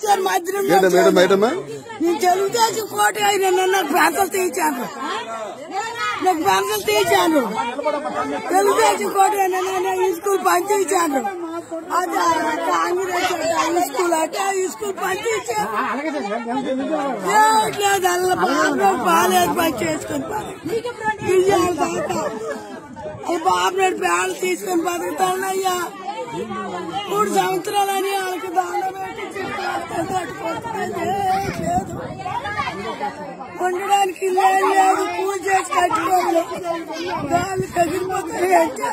వచ్చారు మధ్యలో నేను తెలుగుదేశం కోట అయినా నాకు పెన్సిల్ తీయించాను తెలుగుదేశం కోట అయినా ఈ స్కూల్ పనిచేయించాను అది కాంగ్రెస్ హై స్కూల్ అంటే ఈ స్కూల్ పనిచేయించాను లేదు అలా బాగాలేదు పని చేసుకుని బియ్యాలు దాకా ఈ బాబునాడు పేడలు తీసుకుని బతుకుతానయ్యా 3 సంవత్సరాలని వాళ్ళకి దానం లేదు ఉండడానికి లేదు పూజ చేసి కట్టుకోవాలి గాలి కగిలిపోతాయి అంటే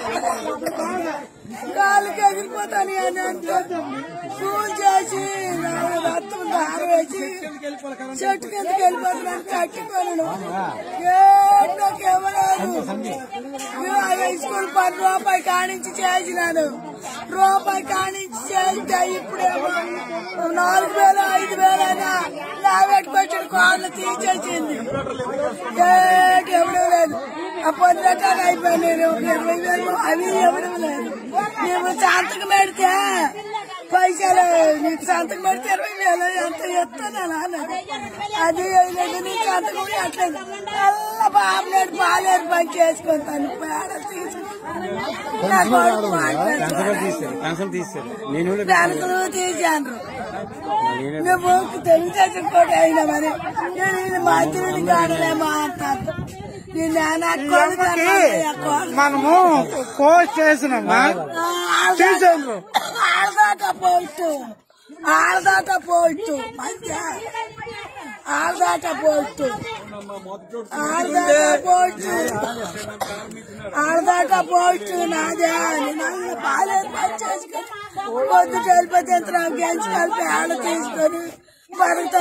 గాలికి ఎగిరిపోతాను అని అంటే పూజ చేసి రక్తం దారి వేసి చెట్టు కిందకి వెళ్ళిపోతున్నాను కట్టుకోను నాకు ఇవ్వలేదు హై స్కూల్ 10 రూపాయలు కానించి చేసినాను రూపాయి కానించి చేస్తే ఇప్పుడేమో 4000 5000 అయినా నా పెట్టుకొచ్చిన కోళ్ళు తీసేసింది ఇవ్వడం లేదు ఆ పొద్దుటాలు అయిపోయి నేను 20,000 అవి ఇవ్వడం లేదు మేము సంతకం పెడితే పైసలు నీకు సంతకం పెడితే 20,000 ఎంత ఇస్తాను అది నీ సంతకం ఎట్లేదు అలా బాబులేడు బాగాలేరు పని చేసుకుంటాను పేడ పెన్సిల్ తీసాను నువ్వు తెలుగుదేశం కూడా అయినా మరి నేను మంత్రిని కాడలే మాట్లాడతాను మనము పోస్ట్ చేసినామా ఆడదాట పోయిట్టు మంచిగా ఆడదాట పోయిట్టు నాదే నన్ను బాగాలేదు పని చేసుకొని పొద్దుకు వెళ్ళిపోతే గెంచి కలిపి ఆడ తీసుకొని బతుకుతా